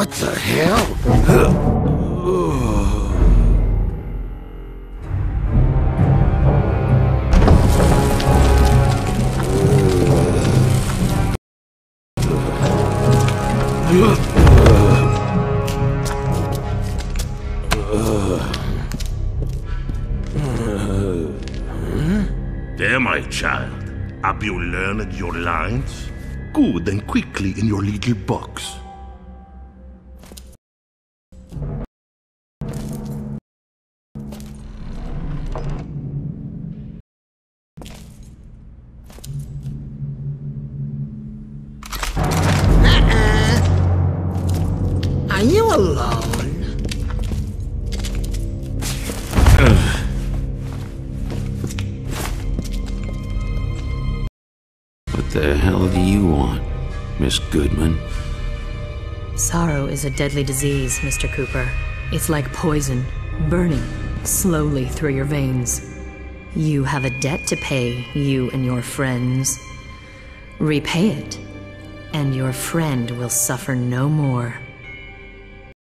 What the hell? There, my child. Have you learned your lines? Good and quickly in your little box. Are you alone? What the hell do you want, Miss Goodman? Sorrow is a deadly disease, Mr. Cooper. It's like poison, burning slowly through your veins. You have a debt to pay, you and your friends. Repay it, and your friend will suffer no more.